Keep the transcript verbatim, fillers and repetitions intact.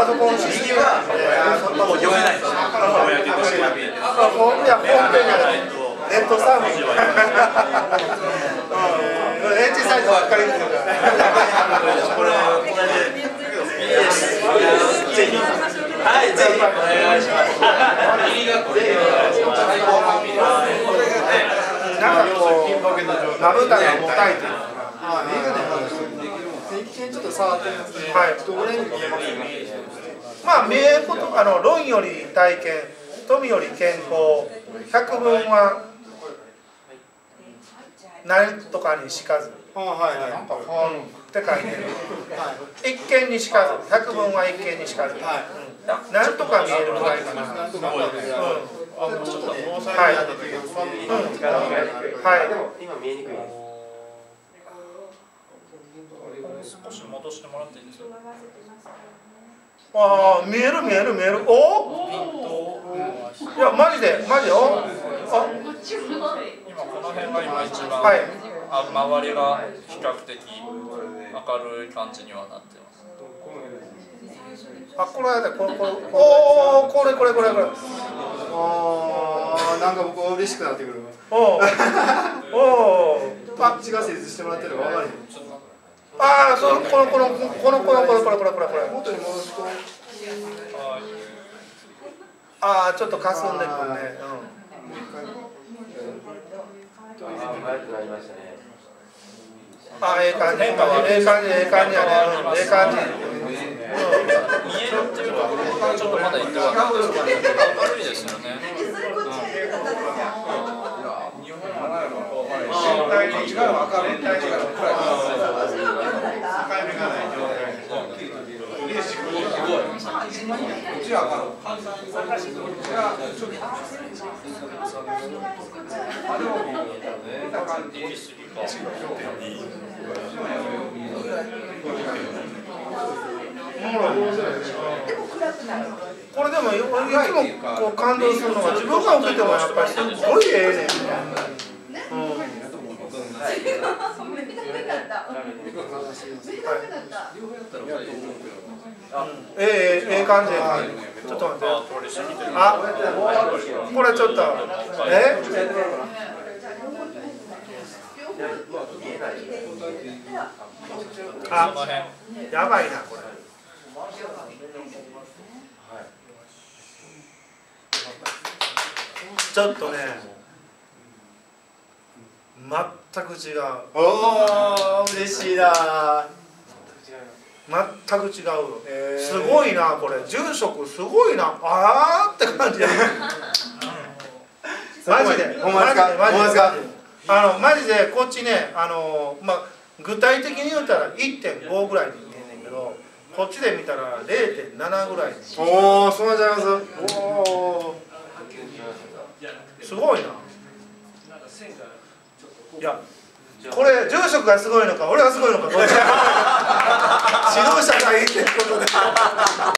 ソコン式はもう読めないです。ぼやけてしまって。 いや、ホームページはネットサーフィン。エッジサイズばっかりですよ。 これ、これで。ぜひ。はい、ぜひお願いします。 なんかこう、まぶたが重たいというか。 一見ちょっと触ってますね。 はい。 どれに見えますか？ まあ見えること、あの論より体験、富より健康、百聞は何とかにしかず。 あ、はいはい。 うんって書いてる。一見にしかず、百聞は一見にしかず。はい。なんとか見えるぐらいかな。 なんとか見えるぐらい。 うん。 ちょっとね。 はい。はい。 でも今見えにくいです。 少し戻してもらっていいですか。 ああ、見える見える見える。お？いやマジでマジで。お？あ。 今この辺が今一番。 はい。 あ、周りが比較的明るい感じにはなってます。 あ、これだこれこれ。おお、これこれこれこれ。 ああ、なんか僕嬉しくなってくる。 おお。おお。 あ、違う施術してもらってるの分かる。 ああ、そう、このこのこのこのこのこれこれこれこれこれ。 元に戻すと。 ああ、ちょっとかすんでくるね。 あ、早くなりましたね。 ああ、ええ感じ、ええ感じ、ええ感じやね。ええ感じ。 見えるっていうところがちょっとまだ言ってはないですけど、明るいですよね。 これでもいつもこう感動するのが自分が受けてもやっぱりすごいええねん。ええええ感じ。ちょっと待って。あ、これちょっとえ？あ、やばいなこれ。ちょっとね、全く違う。 おお、嬉しいな。 全く違う。えー、すごいなこれ。住職すごいな。あーって感じや。マジで。 ほんまですか。ほんまですか。 あのマジでこっちね、あのまあ具体的に言うたら いってんご ぐらいに見えんねんけど、こっちで見たら れいてんなな ぐらいに。 おお、そうなんちゃいます。おお。 すごいな。いや、これ住職がすごいのか俺がすごいのかどっちか指導者がいいってことで